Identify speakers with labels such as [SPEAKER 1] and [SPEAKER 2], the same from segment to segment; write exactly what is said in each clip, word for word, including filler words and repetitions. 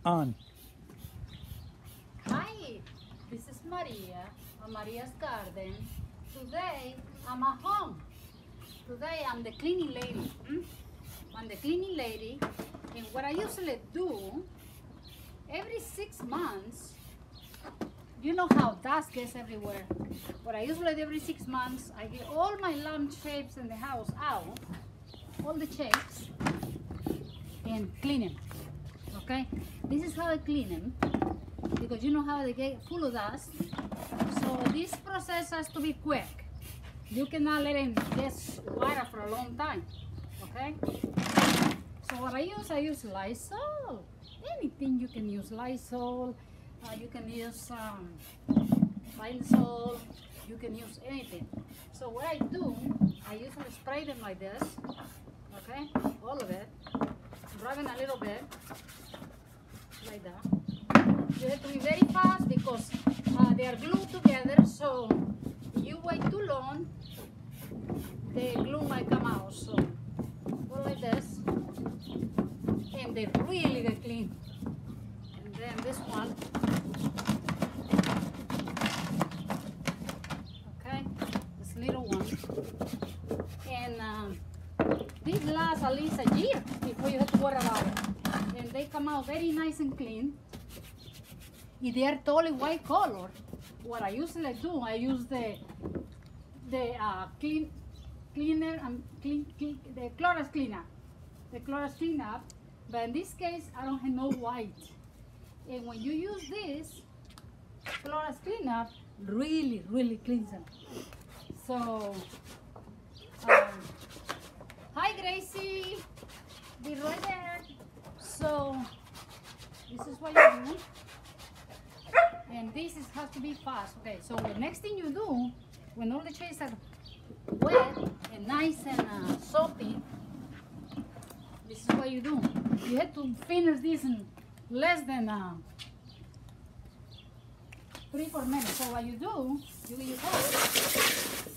[SPEAKER 1] On.
[SPEAKER 2] Hi, this is Maria on Maria's Garden. Today I'm at home. Today I'm the cleaning lady. Hmm? I'm the cleaning lady, and what I usually do every six months, you know how dust gets everywhere. What I usually do every six months, I get all my lampshades in the house out, all the shades, and clean them. Okay, this is how I clean them, because you know how they get full of dust. So this process has to be quick. You cannot let them get water for a long time. Okay, so what I use, I use Lysol. Anything you can use, Lysol. Uh, you can use um, Lysol. You can use anything. So what I do, I usually spray them like this. Okay, all of it. Rub it a little bit, like that. You have to be very fast because uh, they are glued together. So if you wait too long, the glue might come out. So go like this, and they really get clean. And then this one, okay, this little one, and um, these last at least a year before you have to worry about it. And they come out very nice and clean. If they are totally white color, what I usually do, I use the the uh, clean cleaner and clean, clean the Clorox cleaner, the Clorox cleanup. But in this case, I don't have no white. And when you use this Clorox cleanup, really, really cleans them. So. Um, Hi Gracie, be right there. So this is what you do, and this is has to be fast. Okay, so the next thing you do, when all the shades are wet and nice and uh, soapy, this is what you do. You have to finish this in less than uh, three four minutes. So what you do, you use hose.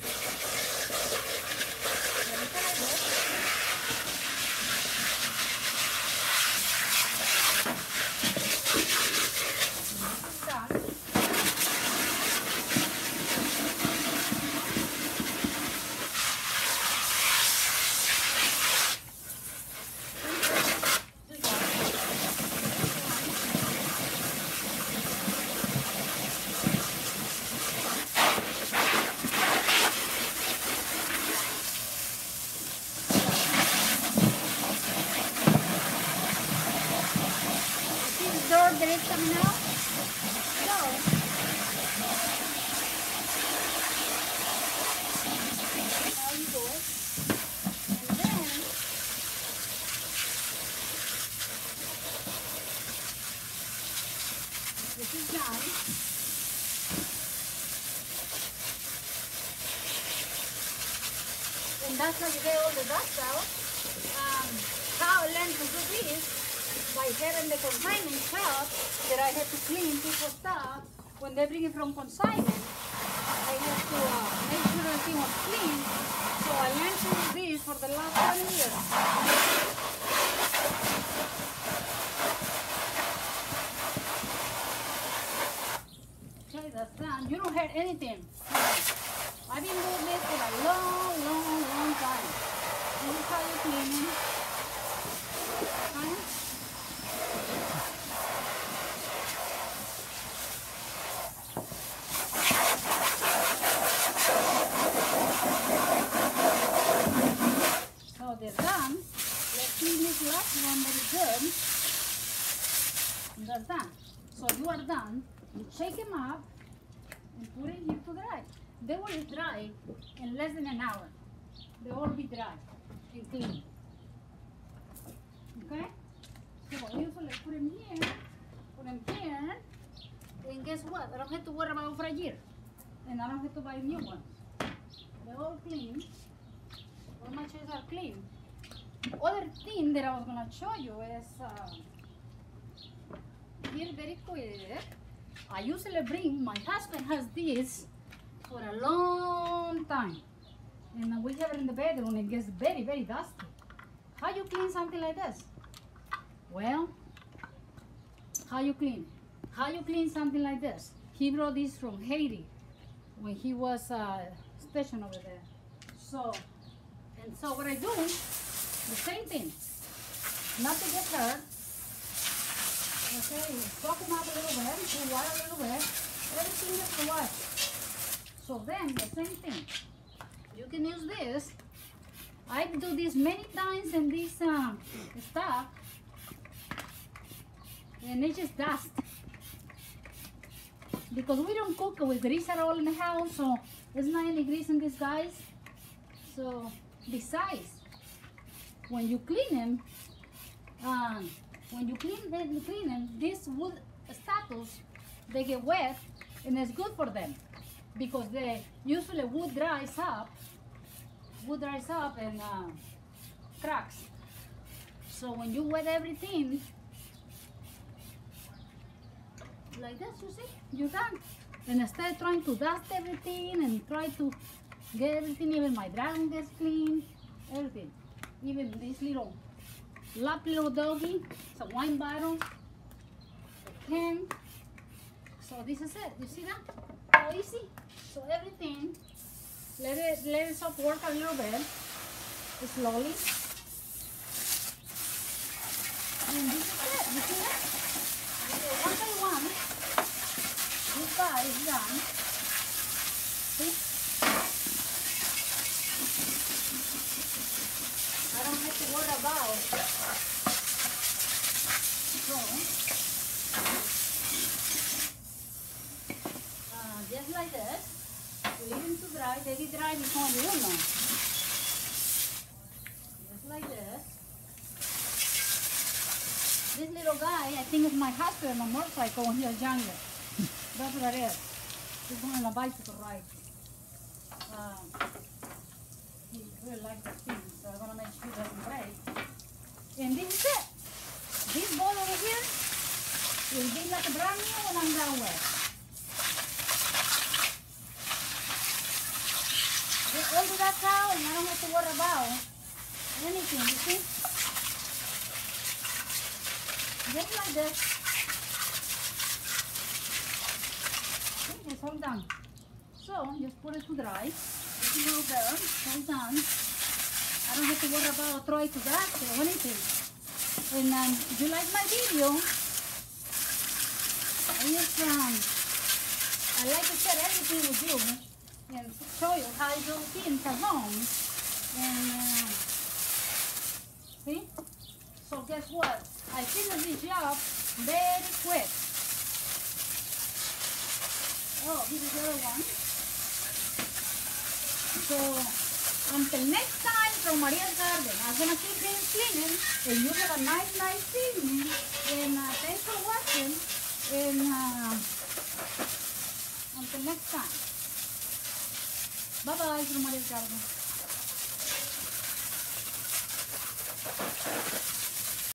[SPEAKER 2] That is coming out. So, now you do it. And then, this is done. And that's how you get all the dust out. Um, how I learned to do this, by having the consignment shop that I have to clean people's stuff when they bring it from consignment. I have to uh, make sure everything was clean. So I learned to do this for the last ten years. Okay, that's done. You don't hurt anything. I've been doing this for a long, long, long time. This is how you clean it. Okay? They're done. Let's clean this last one very good. And that's done. So you are done. You shake them up and put it here to dry. They will dry in less than an hour. They will be dry and clean. Okay? So I usually put them here, put them here, and guess what? I don't have to worry about it for a year. And I don't have to buy new ones. They're all clean. All my chairs are clean. Other thing that I was going to show you is uh, here very quick. I usually bring, my husband has this for a long time, and we have it in the bedroom. It gets very very dusty. How you clean something like this? Well, how you clean. How you clean something like this. He brought this from Haiti when he was uh, stationed over there. So, and so what I do, the same thing. Not to get hurt. Okay, soak them up a little bit, cool water a little bit. Everything is to wash. So then, the same thing. You can use this. I do this many times in this um, stuff. And it's just dust. Because we don't cook with grease at all in the house, so there's not any grease in this, guys. So, besides, when you clean them, um, when you clean them, clean them, these wood statues, they get wet, and it's good for them because they usually wood dries up, wood dries up and uh, cracks. So when you wet everything like this, you see, you're done. And instead of trying to dust everything and try to get everything, even my dragon gets clean, everything, even this little lap little doggy, it's a wine bottle, a can. So this is it. You see that? How easy. So everything, let it let it soap work a little bit, slowly. And this is it. You see that? One by one, this guy is done. See? I don't have to worry about. So, uh, just like this, leave them to dry. They get dry before you know. Just like this. This little guy, I think is my husband on a motorcycle when he was younger. That's what it is. He's going on a bicycle ride. Um, he really likes the thing, so I want to make sure he doesn't break. And this is it. This bowl over here will be like a brand new when I'm done with. Just hold that cow and I don't have to worry about anything, you see? Just like this. Okay, it's all done. So, just put it to dry. It's a little there. It's all done. I don't have to worry about trying to dust or anything. And um, if you like my video, I just, um, I like to share everything with you and show you how I do things at home. And uh, see? So guess what? I finished this job very quick. Oh, this is the other one. So until next time from Maria's Garden, I'm gonna keep things cleaning, and you have a nice, nice evening. And uh, thanks for watching. And uh, until next time. Bye bye from Maria's Garden.